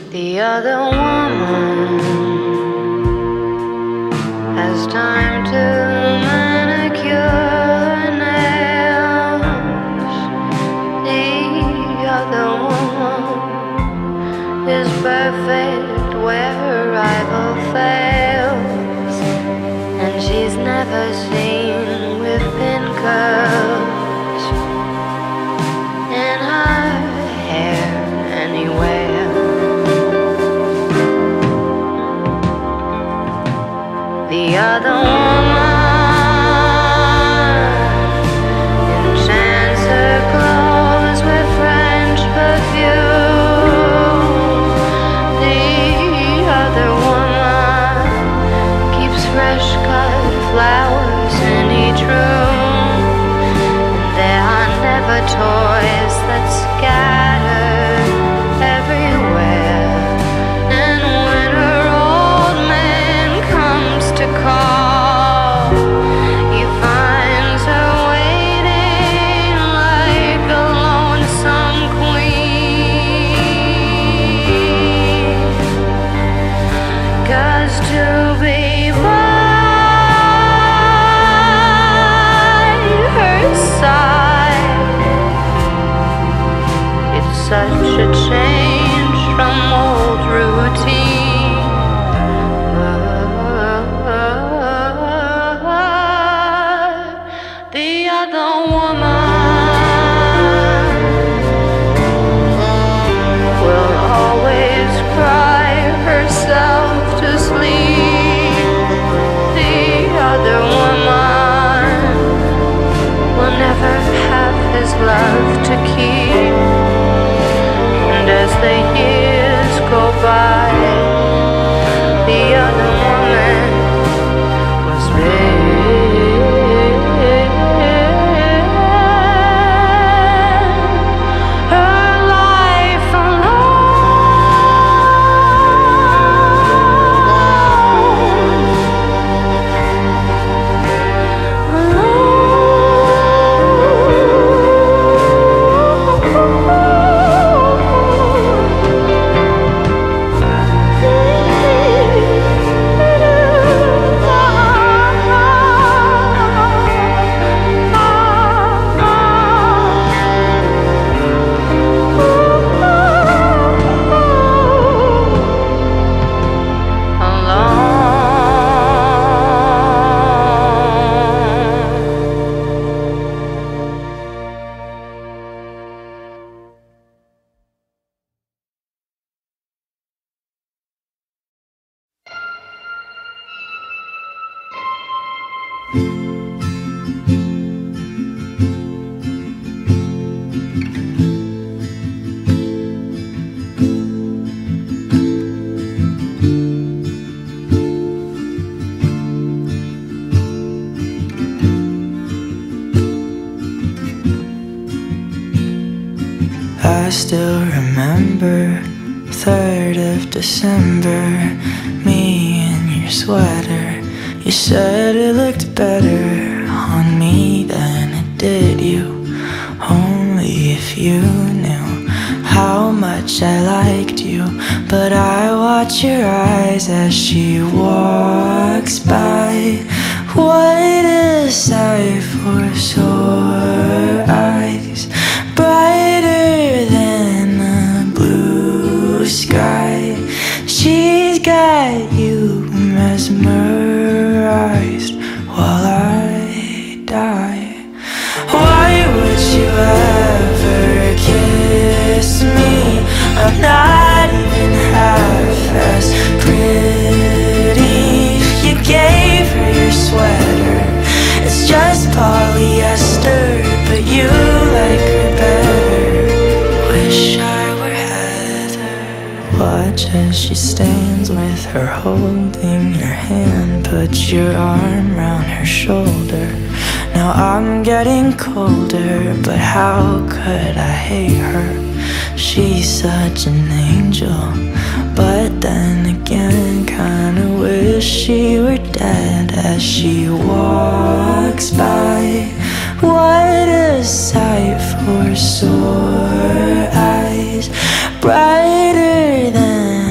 The other woman has time to manicure her nails. The other woman is perfect where her rival fails, and she's never seen with thin curls in her hair anywhere. The other woman enchants her clothes with French perfume. The other woman keeps fresh cut flowers in each room. And there are never toys that scatter everywhere. And when her old man comes to call, he finds her waiting like a lonesome queen. 'Cause to be by her side, it's such a change from old routine. The other woman will always cry herself to sleep. The other woman will never have his love to keep. And as the years go by, the other woman will spend her life I still remember 3rd of December, me in your sweater. You said it looked better on me than it did you. Only if you knew how much I liked you. But I watch your eyes as she walks by. What a sight for sore eyes, brighter than the blue sky. She's got you mesmerized while I die. Why would you ever kiss me? I'm not even half as pretty. You gave her your sweater, it's just polyester, but you like her better. Wish I were Heather. Watch as she stands with her holding your hand, put your arm round her shoulder. Now I'm getting colder, but how could I hate her? She's such an angel, but then again kinda wish she were dead as she walks by. What a sight for sore eyes, brighter than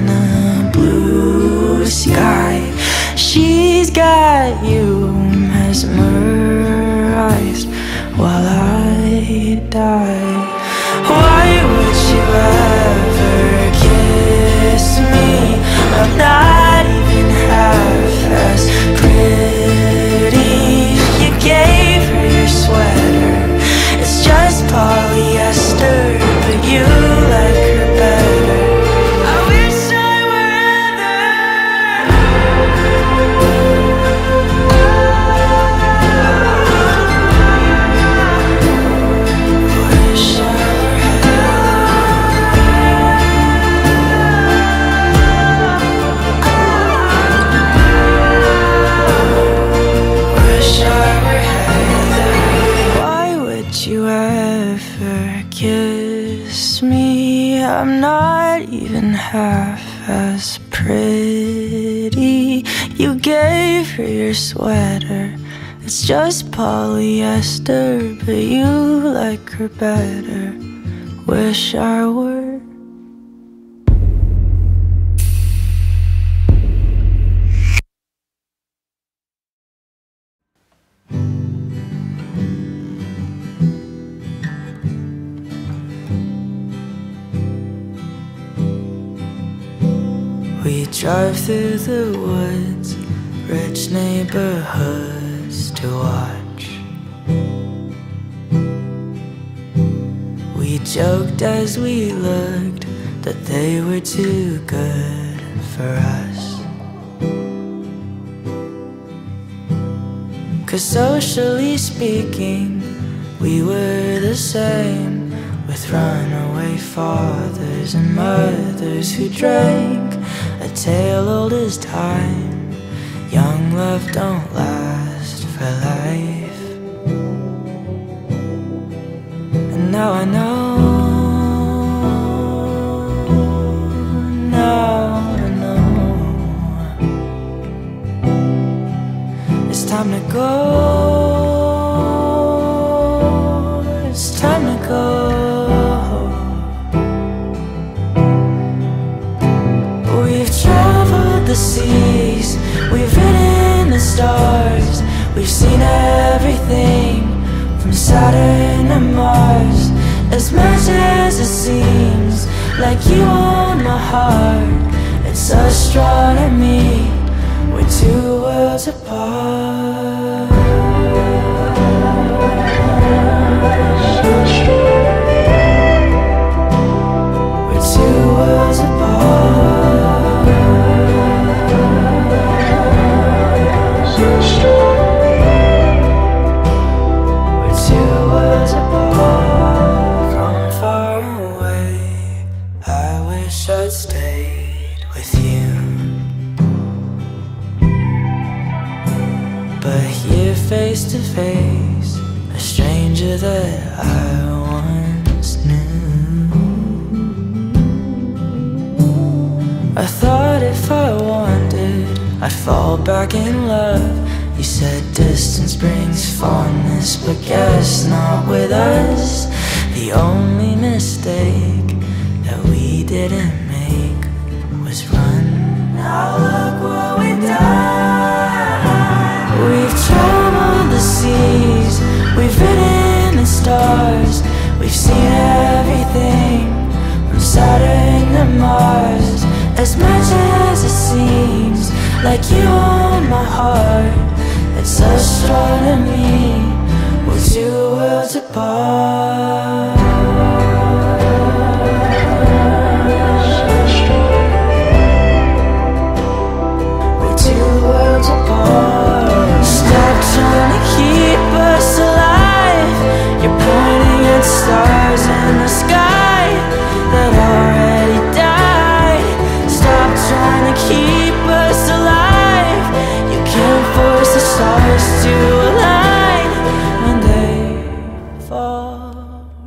half as pretty. You gave her your sweater, it's just polyester, but you like her better. Wish I were. We drive through the woods, rich neighborhoods to watch. We joked as we looked that they were too good for us. 'Cause socially speaking, we were the same, with runaway fathers and mothers who drank a tale old as time. Young love don't last for life. And now I know, now I know, it's time to go, it's time to go. We've traveled the seas, we've ridden the stars, we've seen everything from Saturn to Mars. As much as it seems like you own my heart, it's astronomy, we're two worlds apart. We're two worlds apart. We're two worlds apart. From far away, I wish I'd stayed with you, but here face to face, a stranger that I once knew. I thought if I wanted, I'd fall back in love. You said distance brings fondness, but guess not with us. The only mistake that we didn't make was run. Now look what we've done. We've traveled the seas, we've ridden the stars, we've seen everything from Saturn to Mars. As much as it seems like you own my heart, it's astronomy, we're two worlds apart. We're two worlds apart. Stop trying to keep us alive, you're pointing at stars in the sky that already died. Stop trying to keep us alive, you can't force the stars to align when they fall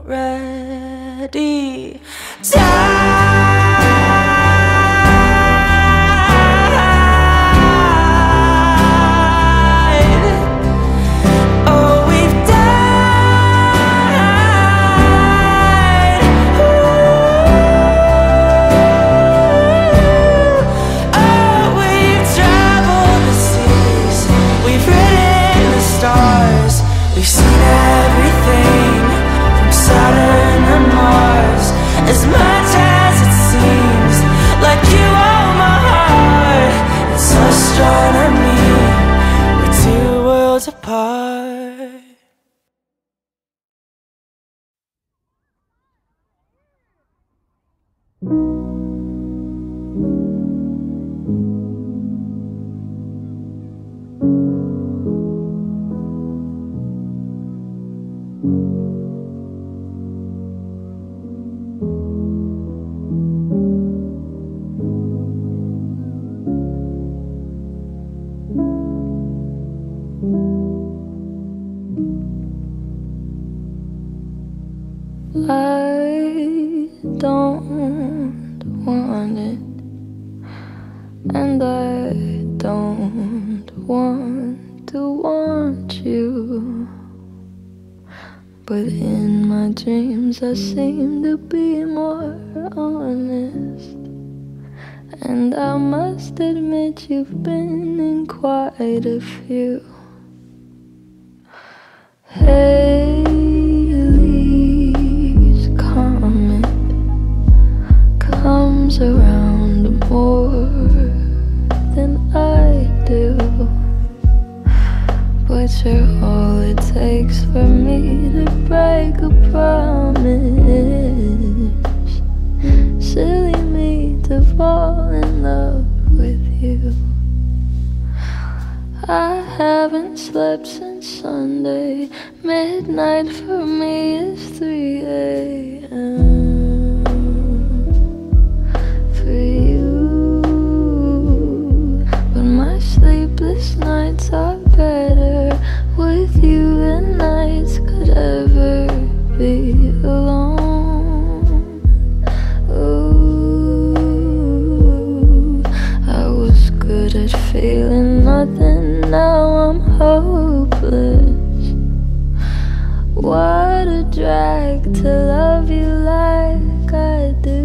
and I don't want to want you. But in my dreams I seem to be more honest, and I must admit you've been in quite a few. Haley's comet comes around more than I do, but you're all it takes for me to break a promise. Silly me to fall in love with you. I haven't slept since Sunday. Midnight for me is 3 a.m. for you, but my sleepless nights are better with you than nights could ever be alone. Ooh, I was good at feeling nothing, now I'm hopeless. What a drag to love you like I do.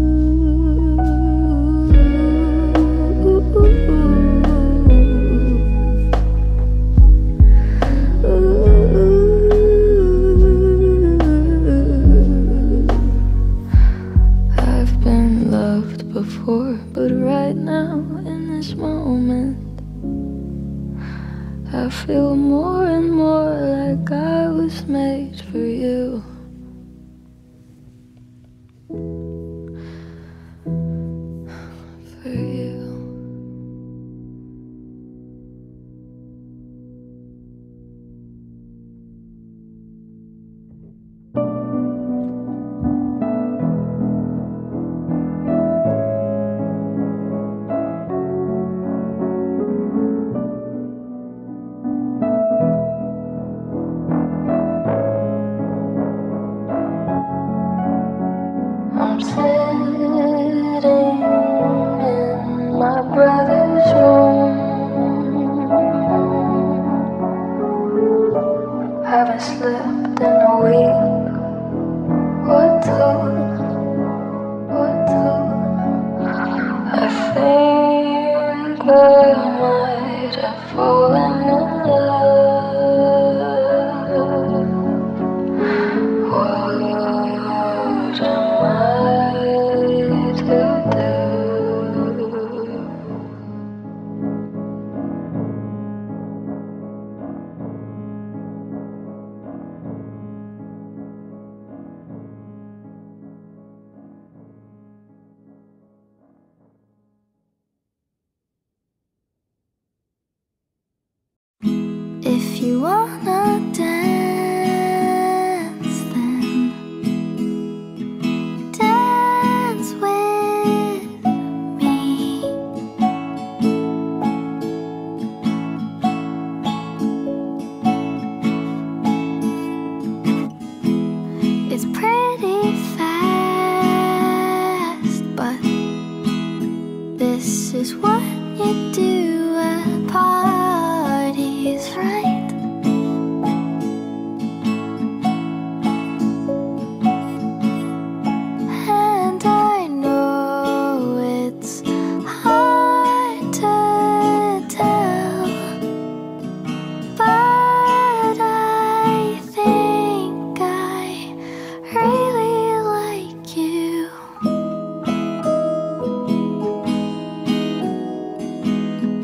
I've been loved before, but right now in this moment I feel more and more like I was made for you. For you. I'm sitting in my brother's room. Haven't slept in a week or two. I think I might have fallen in love. What am I to do? If you wanna dance, then dance with me. It's pretty fast, but this is what you do at parties, right? And I know it's hard to tell, but I think I really like you.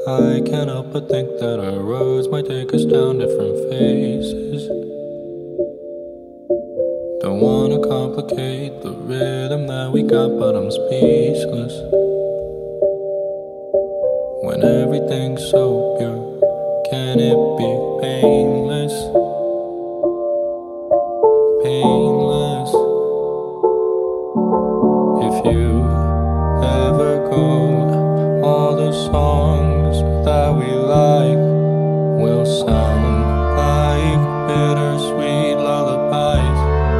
I can't help but think that our roads might take us down different phases. Don't wanna complicate the rhythm that we got, but I'm speechless. When everything's so pure, can it be painless? Painless. If you ever go, all the songs that we like will sound like bittersweet lullabies.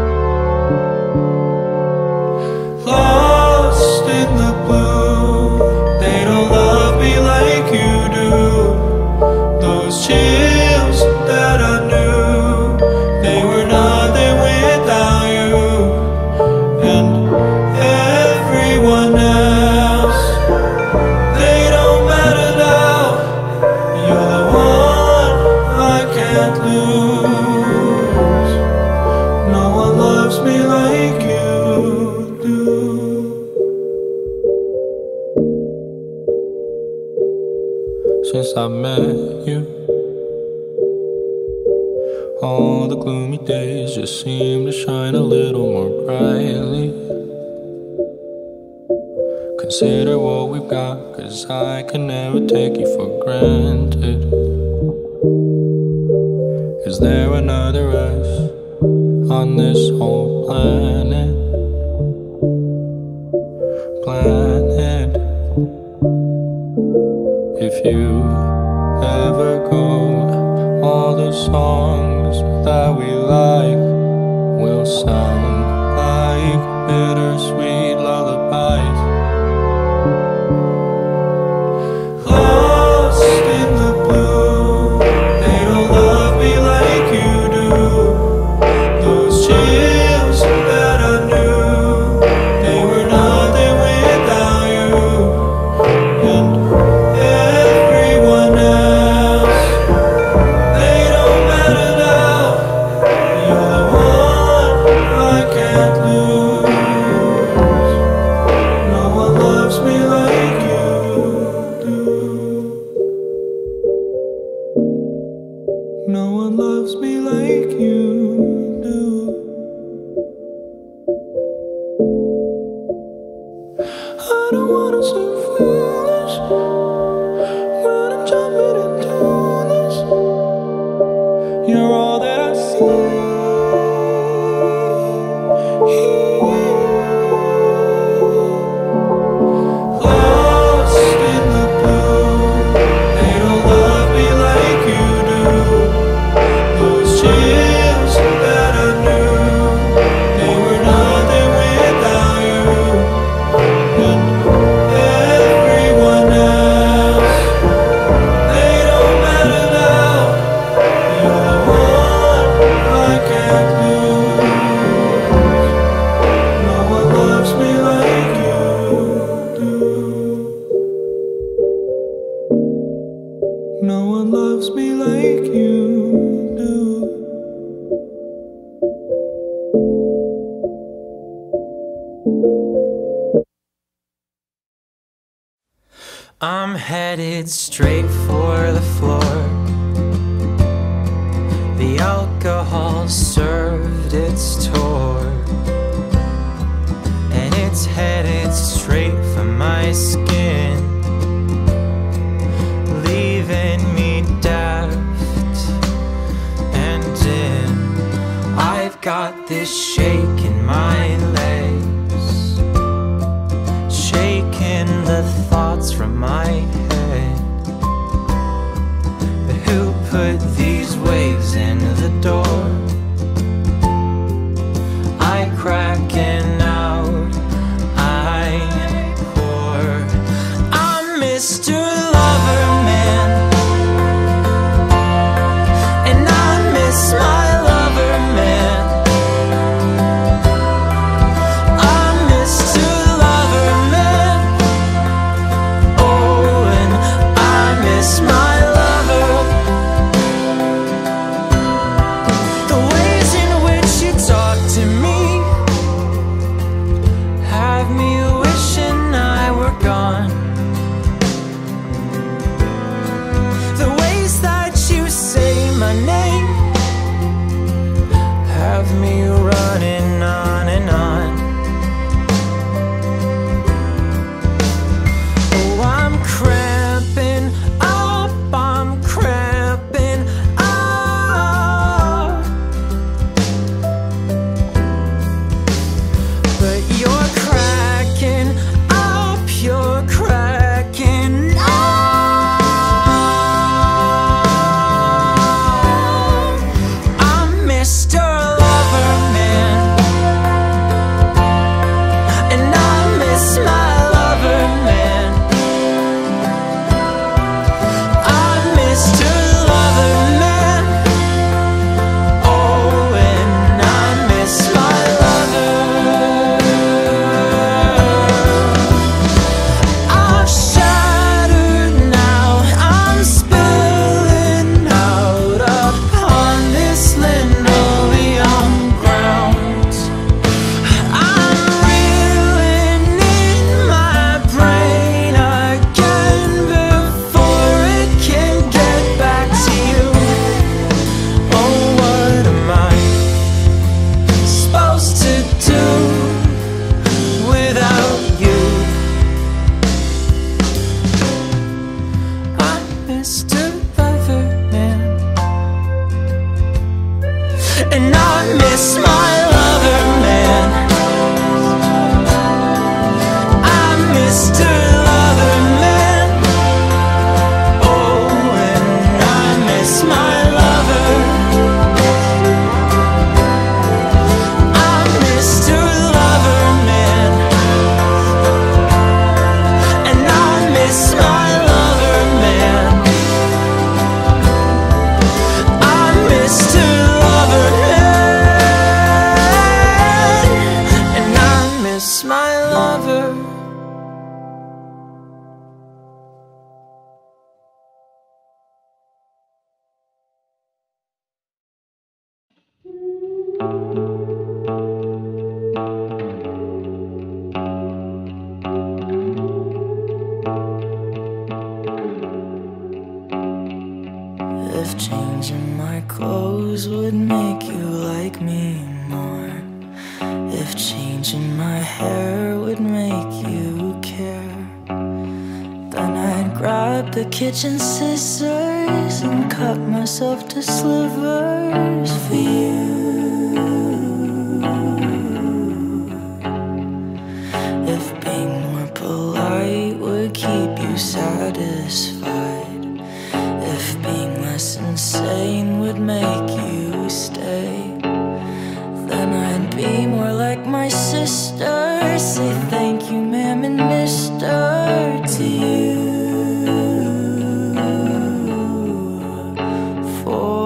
Lost in the blue, they don't love me like you do. Those chills that I knew, they were nothing without you. And everyone else, they don't matter now. You're the one I can't lose. No one loves me like you do. Since I met you, all the gloomy days just seem to shine a little more brightly. Consider what we've got, 'cause I can never take you for granted. Is there another us on this whole planet? Planet. If you ever go, all the songs that we like will sound like bittersweet lullabies. Lost in the blue, they don't love me like you do. Those chills that I knew, they were nothing without you. And everyone else, they don't matter now. You're the one I can't lose. No one loves me like you do. No one loves me like you do. I don't wanna seem foolish when I'm jumping into this. You're all that I see. Lost in the blue, they don't love me like you do. Those chills that I knew, they were nothing without you. And everyone else, they don't matter now. You're the one I can't lose. No one loves me like you do. No one loves me like you do. I'm headed straight for the floor. The alcohol served its tour, and it's headed straight for my skin, leaving me daft and dim. I've got this shake in my legs, shaking the thoughts from my head. Who put these waves in the door? I cracking out, I pour. I'm Mr. Loverman, and I miss my lover man. I'm Mr. Loverman, oh, and I miss my lover. The Mr. Loverman. And I miss my lover man. I'm Mr. Loverman. Oh, and I miss my lover. I'm Mr. Loverman. And I miss my lover man. I'm Mr. My lover. If changing my clothes would make you like me more, if changing my hair would make you care, then I'd grab the kitchen scissors and cut myself to slivers for you. If being more polite would keep you satisfied, if being less insane would make you stay, then I'd be more like my sister. Say thank you, ma'am, and mister to you. For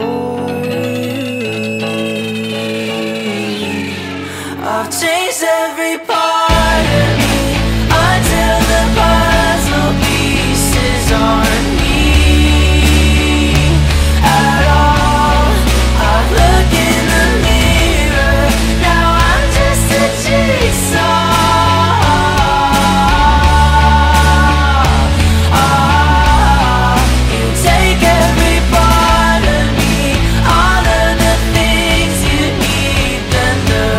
you, I've changed every part of me until the puzzle pieces aren't me at all. I've looked in the mirror, now I'm just a jigsaw. You take every part of me, all of the things you need, then the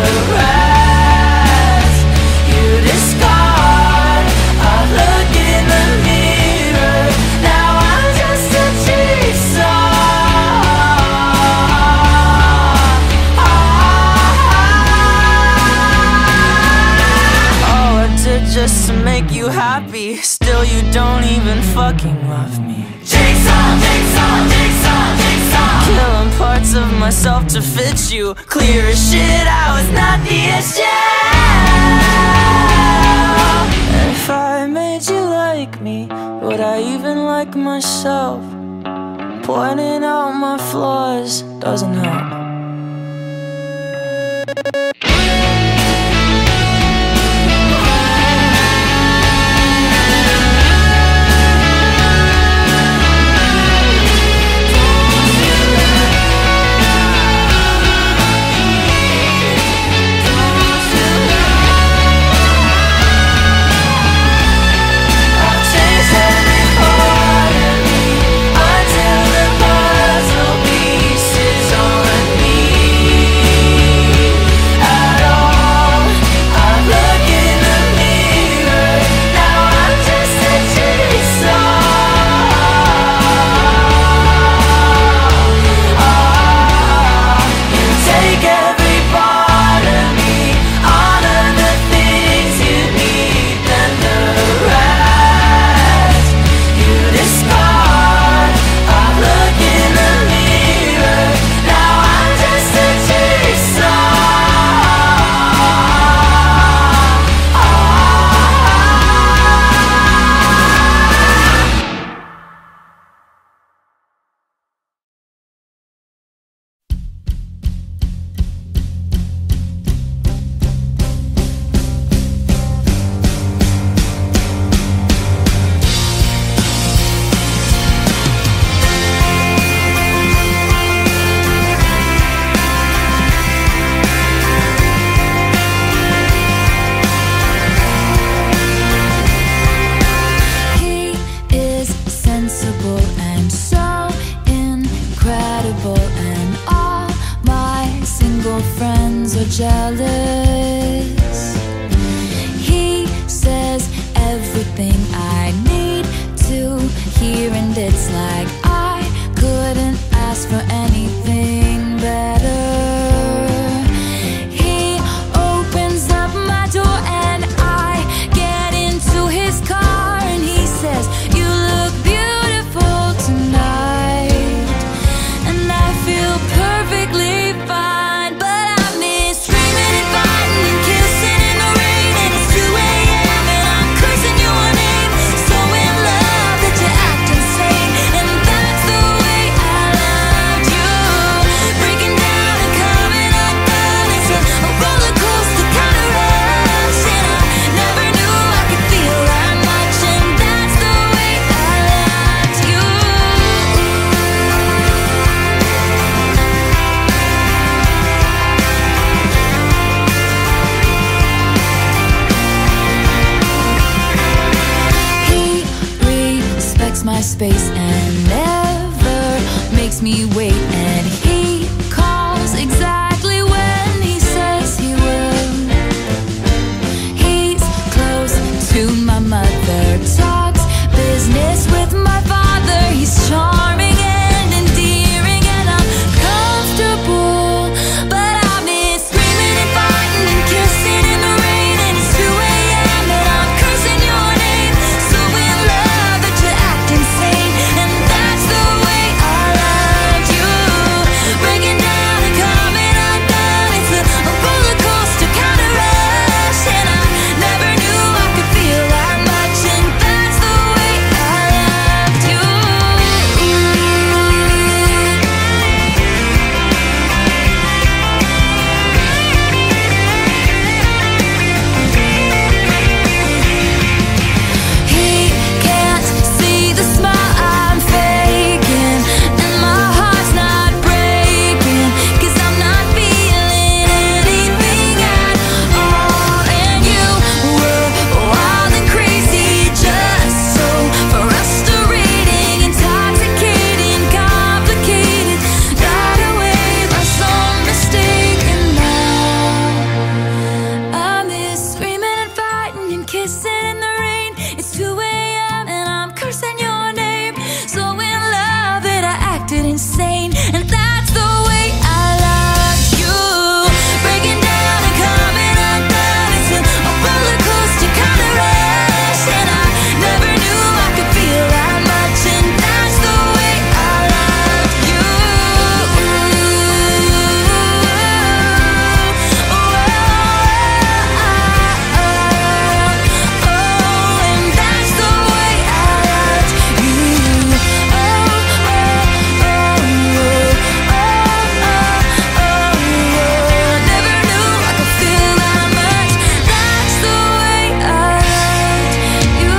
rest you discard. I look in the mirror, now I'm just a jigsaw. All I did just to make you happy, still you don't even fucking love me. Jigsaw, jigsaw, jigsaw, jigsaw. Killing parts of myself to fit you. Clear as shit, I was not the issue. If I made you like me, would I even like myself? Pointing out my flaws doesn't help. jealous. He says everything I need to hear, and it's like space and never makes me wait. And he calls exactly when he says he will. He's close to my mother, talks business with my father. He's charming and endearing, and I'm comfortable, but I miss screaming and fighting and kissing in the rain. And it's 2 a.m. and I'm cursing your name, so in love that you act insane. And that's the way I loved you, breaking down and coming undone. It's a roller coaster kind of rush, and I never knew I could feel that much. And that's the way I loved you. He can't see the smile I'm faking, and my heart's not breaking, 'cause I'm not feeling anything at all. And you were wild and crazy, just so frustrating, intoxicating, complicated, got away by some mistake. And now I miss screaming and fighting and kissing in the rain. It's 2 a.m. and I'm cursing your name, so in love that I acted insane. And that's the way I loved you, breaking down and coming undone. It's a roller coaster kind of rush, and I never knew I could feel that much. And that's the way I loved you. And that's the way I loved you. Never knew I could feel that much. That's the way I loved you.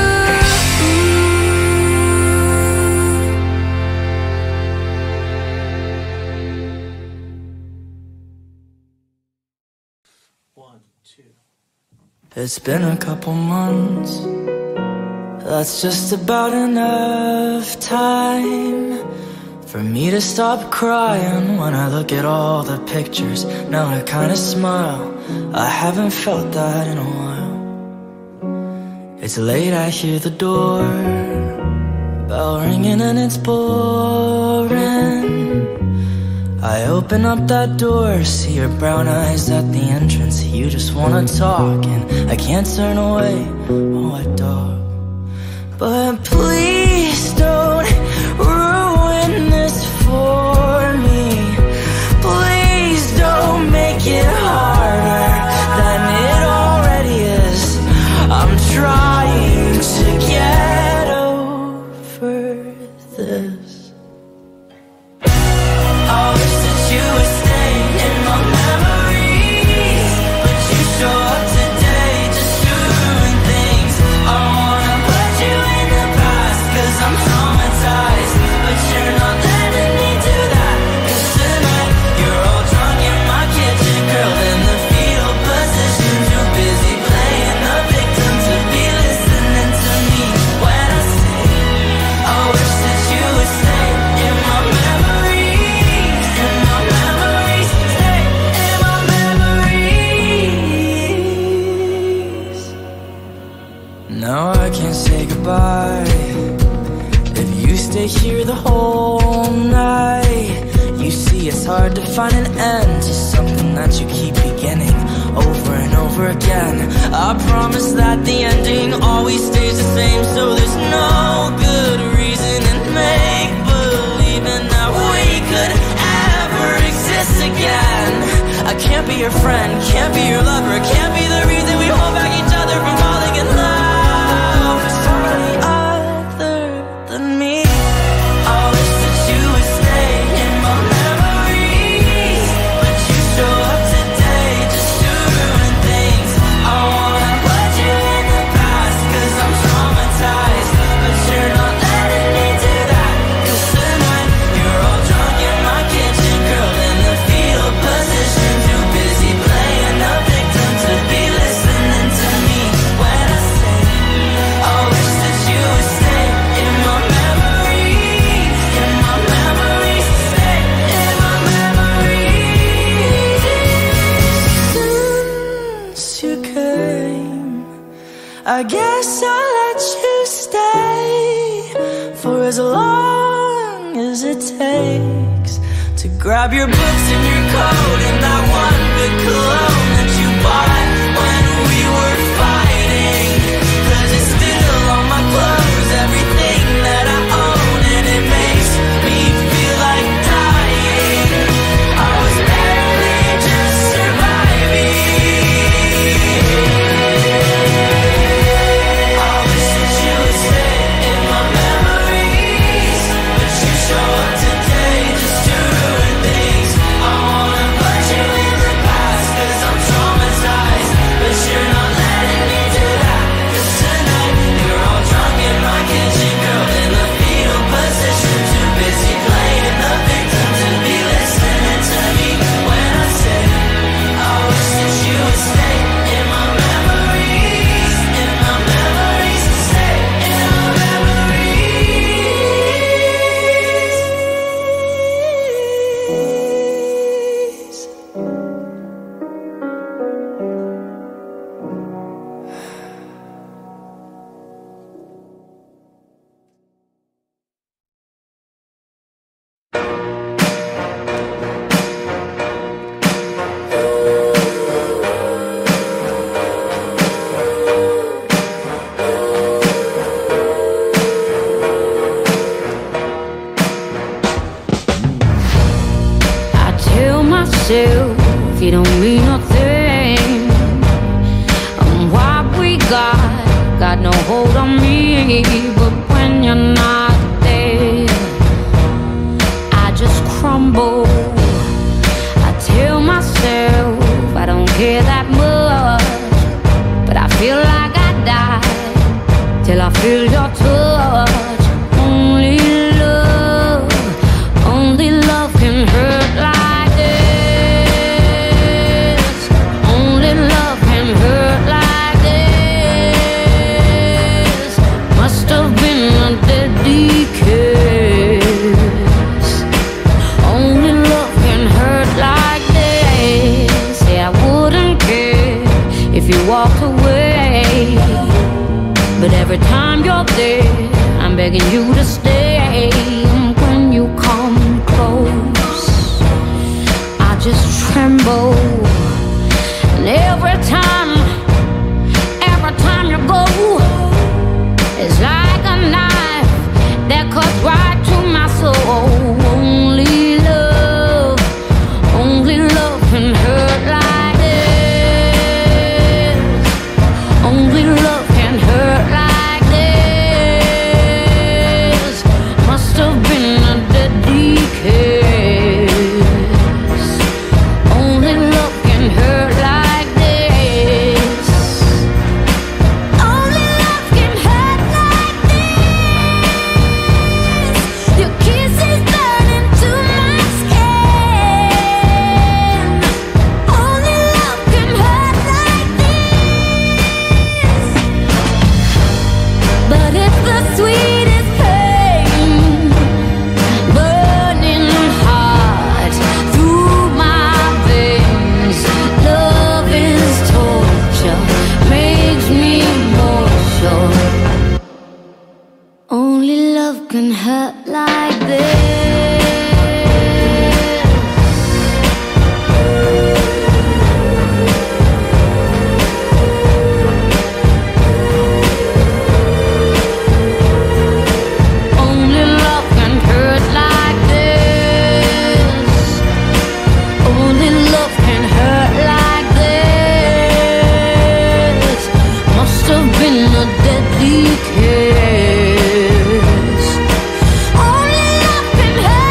One, two. It's been a couple months, that's just about enough time for me to stop crying when I look at all the pictures. Now I kinda smile, I haven't felt that in a while. It's late, I hear the door bell ringing and it's boring. I open up that door, see your brown eyes at the entrance. You just wanna talk and I can't turn away, oh what dog. But please don't ruin this for me. Please don't make it harder than it already is. I'm trying to get over this. I wish that you would stay in my memories, but you show up today just to ruin things. I wanna put you in the past, 'cause I'm traumatized, but you're not letting me do that. 'Cause tonight you're all drunk in my kitchen, curled in the fetal position, too busy playing the victim to be listening to me when I say, I wish that you would stay in my memories, in my memories, stay in my memories. Now I can't say goodbye if you stay here the whole night. You see, it's hard to find an end to something that you keep beginning over and over again. I promise that the ending always stays the same, so there's no good reason in make-believing that we could ever exist again. I can't be your friend, can't be your lover, can't be the reason we hold back each other from falling in love with somebody other than me. I wish that you would stay in my memories, but you show up today just to ruin things. I wanna put you in the past, 'cause I'm traumatized, but you're not letting me do that. 'Cause tonight you're all drunk in my kitchen, curled in the fetal position, too busy playing the victim for as long as it takes to grab your books and your coat and that one big cologne that you bought when we were fighting. 'Cause it's still on my clothes, everything that I own, and it makes me feel like dying. I was barely just surviving. I wish that you would stay in my memories, but you show up today just to ruin things. I wanna put you in the past 'cause I'm traumatized, but you're not letting me do that. 'Cause tonight you're all drunk in my kitchen, girl, in the fetal position, too busy playing the victim to be listening to me when I say I wish that you would stay in my memories, in my memories, stay in my memories. I tell myself you don't mean nothing, and what we got no hold on me. But when you're not there, I just crumble. I tell myself I don't care that much, but I feel like I die till I feel your touch. Only love can hurt like this. Only love can hurt like this. Must have been a deadly kiss. Only love can hurt like this. Say I wouldn't care if you walked away, but every time you're there, I'm begging you to stay. When you come close, I just tremble. And every time you go, it's like a knife that cuts right to my soul. Only love can hurt like this. Only love can hurt like this. Must have been a deadly kiss. Only love can hurt like this. Only love can hurt like this. Your kiss is burning to my skin. Only love can hurt like this. But it's the sweetest pain, burning hot through my veins. Love is torture, makes me more sure. Only love can hurt like this. Only love can hurt like this. Only love can hurt like this. Must have been a deadly kiss. Only love can hurt.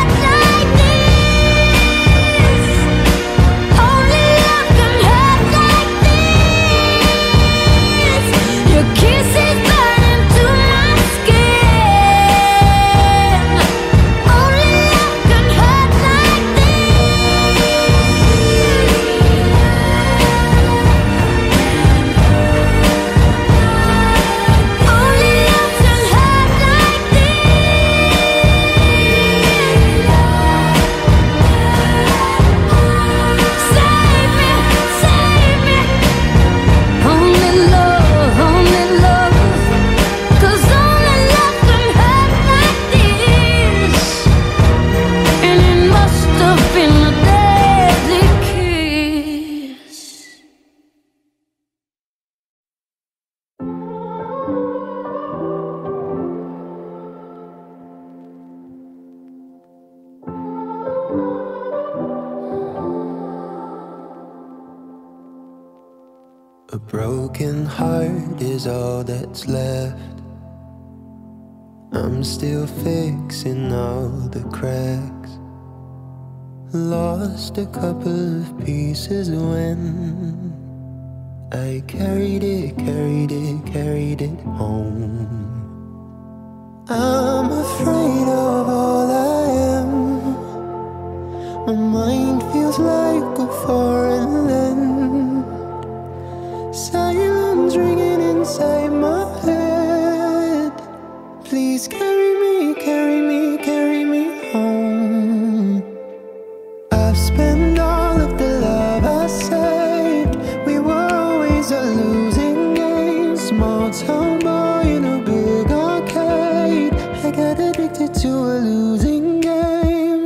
broken heart is all that's left. I'm still fixing all the cracks. Lost a couple of pieces when I carried it home. I'm afraid of all I am. My mind feels like a foreign land. Silence ringing inside my head. Please carry me home. I've spent all of the love I saved. We were always a losing game. Small town boy in a big arcade. I got addicted to a losing game.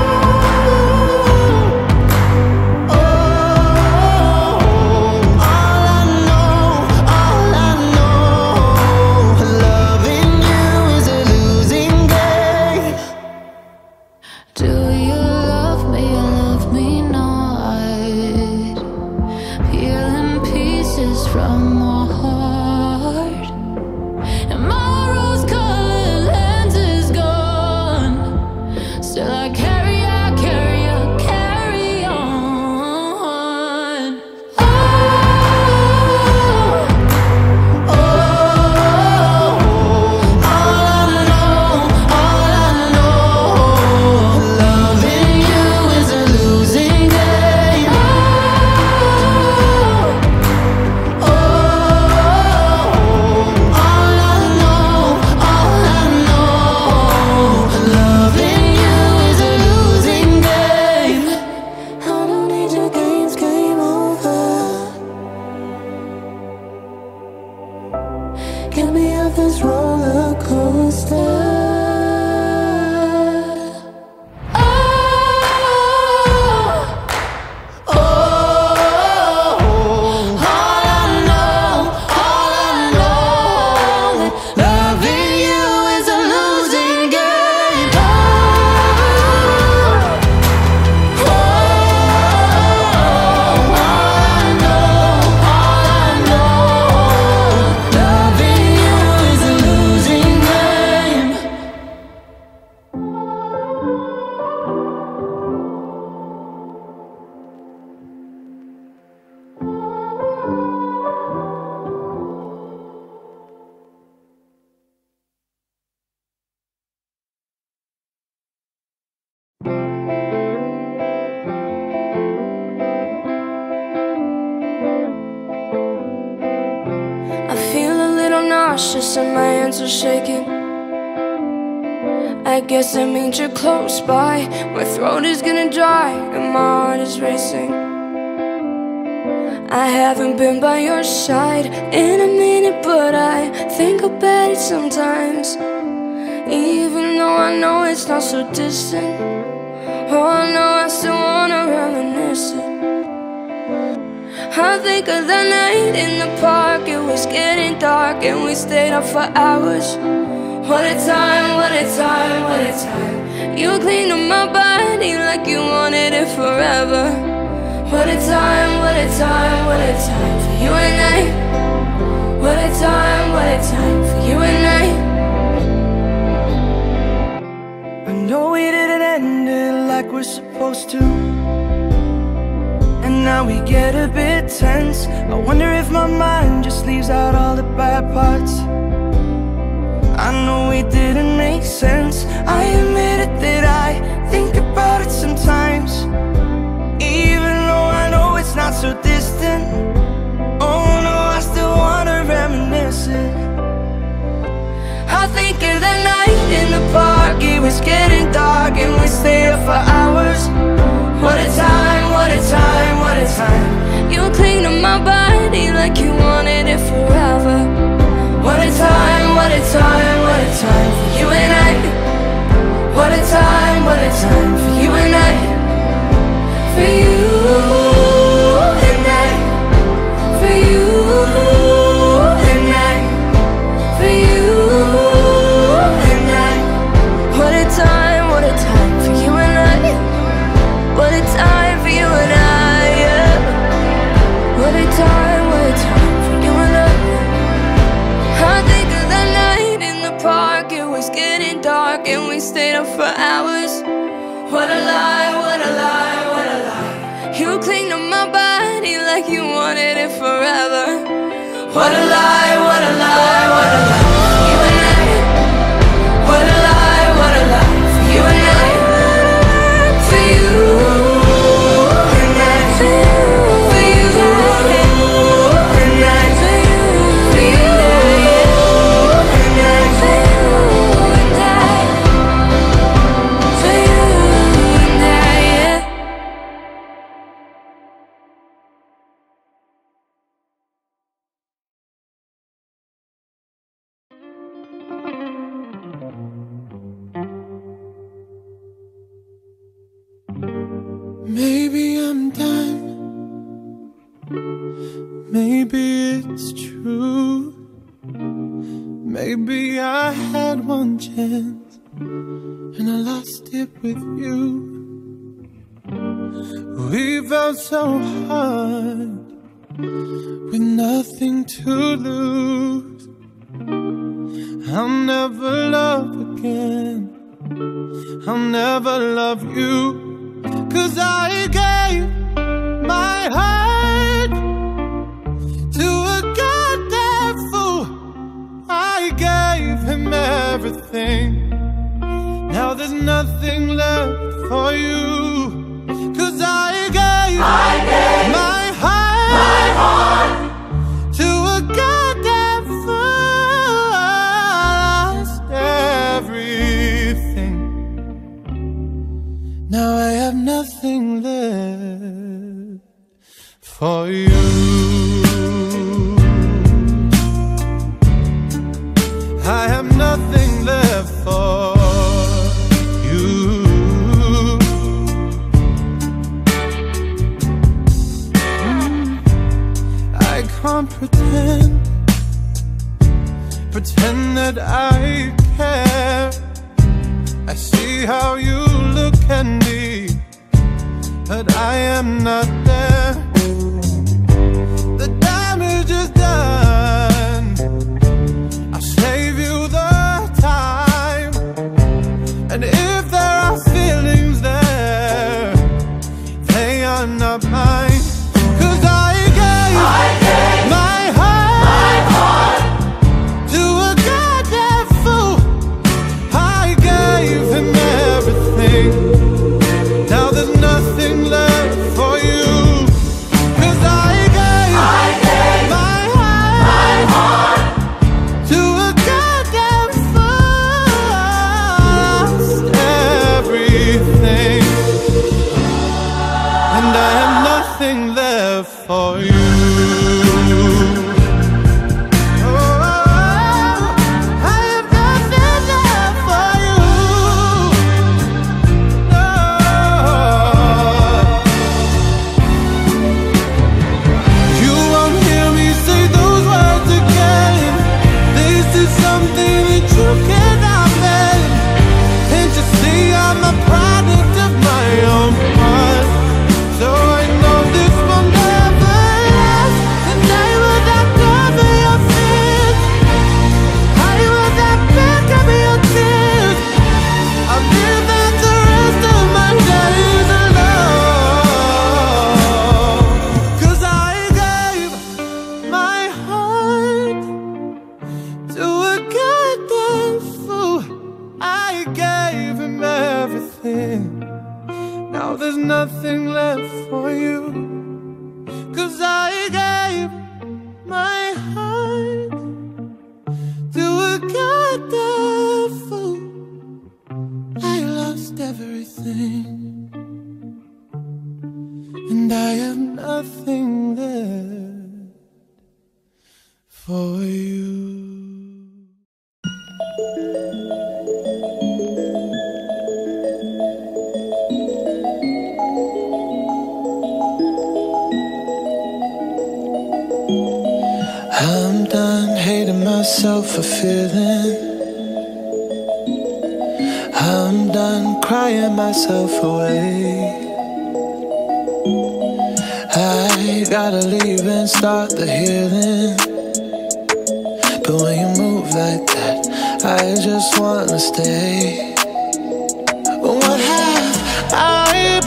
Get me off this roller coaster. nauseous and my hands are shaking. I guess that means you're close by. My throat is gonna dry and my heart is racing. I haven't been by your side in a minute, but I think about it sometimes. Even though I know it's not so distant, oh no, I still wanna reminisce it. I think of the night in the park. It was getting dark and we stayed up for hours. What a time, what a time, what a time. You cleaned up my body like you wanted it forever. What a time, what a time, what a time for you and I. What a time for you and I. I know we didn't end it like we're supposed to, and now we get a bit tense. I wonder if my mind just leaves out all the bad parts. I know we didn't make sense. I admit it that I think about it sometimes, even though I know it's not so distant. Oh no, I still wanna reminisce it. I think of the night in the park. It was getting dark and we stayed up for hours. What a time, what a time, what a time. You cleaned up my body like you wanted it forever. What a time, what a time, what a time for you and I. What a time for you and I. For you and I. For you and I. For you and I. What a time for you and I. What a time for you and I, yeah. What a time, what a time. we stayed up for hours. What a lie, what a lie, what a lie. You cling to my body like you wanted it forever. What a lie, what a lie, what a lie. You and I. What a lie, what a lie. For you and I. For you and I. For you and I. For you and I. For you and I. For you and I. Yeah. Maybe I'm done. Maybe it's true. Maybe I had one chance and I lost it with you. We felt so hard with nothing to lose. I'll never love again. I'll never love you. 'Cause I gave my heart to a goddamn fool. I gave him everything. Now there's nothing left for you. 'Cause I gave my heart to a goddamn fool. I lost everything. Now I have nothing left for you. I have nothing left for you. I can't pretend that I care. I see how you look at me, but I am not there. The damage is done. I'll save you the time. And if there are feelings there, they are not mine. 'Cause I gave my heart to a goddamn fool. I gave him everything. Now there's nothing left for you. 'Cause I gave my heart to a goddamn fool. I lost everything, and I have nothing left for you. Now there's nothing left for you. 'Cause I gave my heart to a goddamn fool. I lost everything, and I have nothing left for you. I'm done hating myself for feeling. I'm done crying myself away. I gotta leave and start the healing. But when you move like that, I just wanna stay.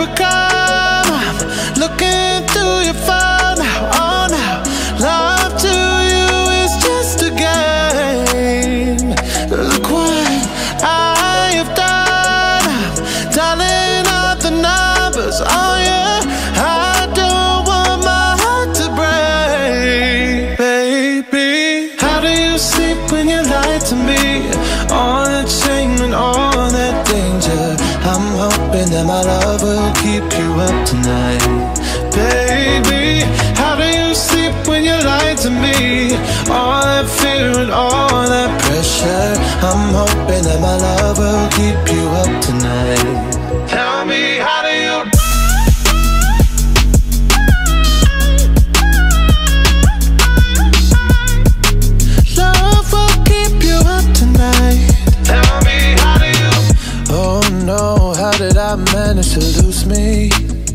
become. I'm looking through your phone now, oh now. Love to you is just a game. Look what I have done. I'm dialing up the numbers, oh yeah. I don't want my heart to break, baby. How do you sleep when you lie to me? All that shame and all that danger. I'm hoping that my love will keep you up tonight, baby. How do you sleep when you lie to me? All that fear and all that pressure. I'm hoping that my love will keep you up tonight. Tell me, how do you? Love will keep you up tonight. Tell me, how do you? Oh no, how did I manage to lose me?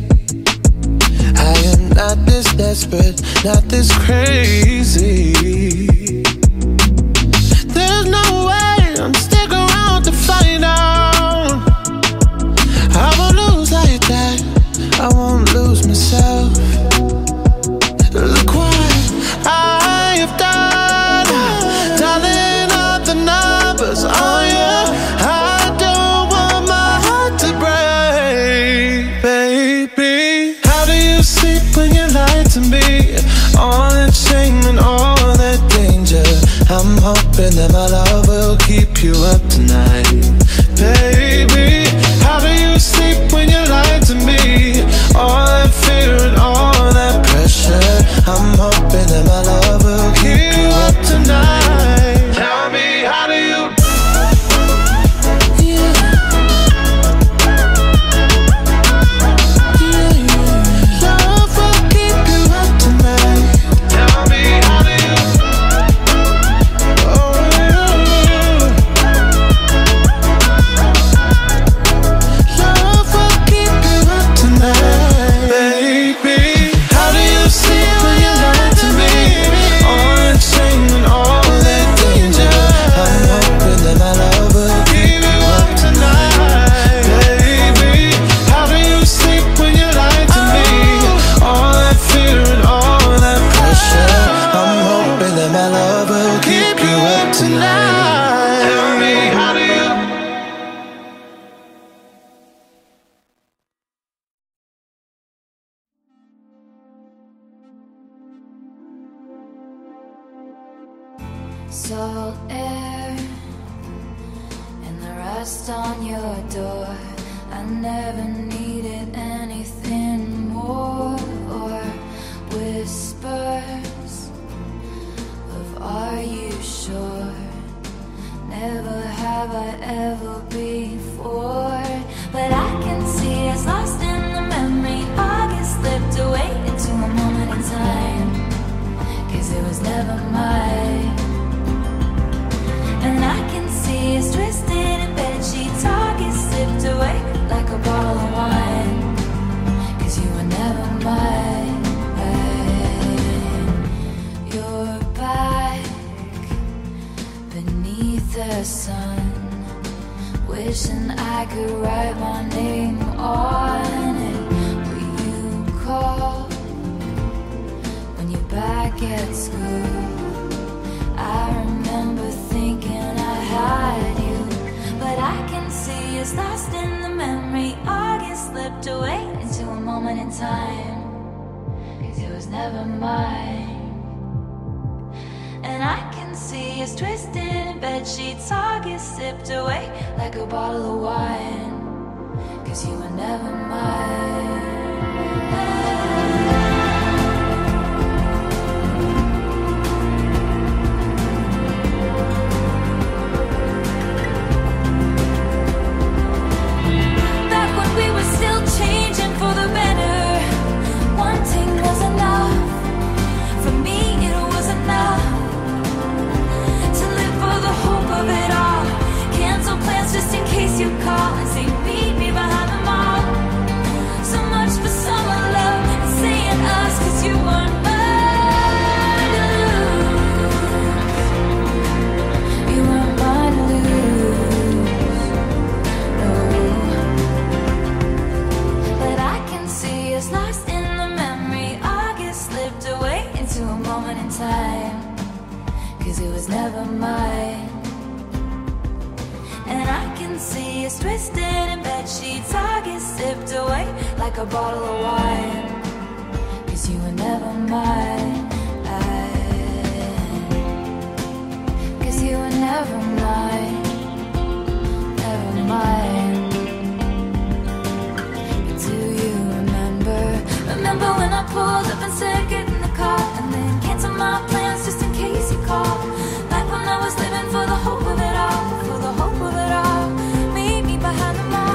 I am not this desperate, not this crazy. There's no way I'm sticking around to find out. I won't lose like that, I won't lose myself. Look what I have done, dialing up the numbers, oh yeah. I don't want my heart to break, baby. How do you sleep when you lie to me? All that shame and all that danger. I'm hoping that my love will keep you up tonight, baby. How do you sleep when you lie to me? All that fear and all that pressure. I'm hoping that my love will keep you up tonight. Tell me, how do you? Love will keep you up tonight. Tell me, how do you? Oh, love will keep you up tonight, baby. How do you sleep when you lie to me? All that shame and all that danger. I'm hoping that my love will keep you up tonight, baby. How do you sleep when you lie to me? All that fear and all that pressure. I'm hoping that my love will keep you up tonight. Tell me, how do you? Salt air and the rust on your door. I never needed anything more, or whispers of are you sure? Never have I ever before. But I can see it's lost in the memory. August slipped away into a moment in time, 'cause it was never mine. And I can see it's twisted in bed sheets. August slipped away like a bottle of wine, 'cause you were never mine. You're back beneath the sun, wishing I could write my name on it. Will you call when you're back at school? I remember thinking I had you, but I can see it's lost in the memory. August slipped away into a moment in time, 'cause it was never mine. And I can see it's twisted in bed sheets. August sipped away like a bottle of wine, 'cause you were never mine. Just in case you call and sheets, I get sipped away like a bottle of wine. 'Cause you were never mine. 'Cause you were never mine. Never mine. But do you remember? Remember when I pulled up and said get in the car, and then cancel my plans just in case you call. Like when I was living for the hope of it all, for the hope of it all. Meet me behind the mall.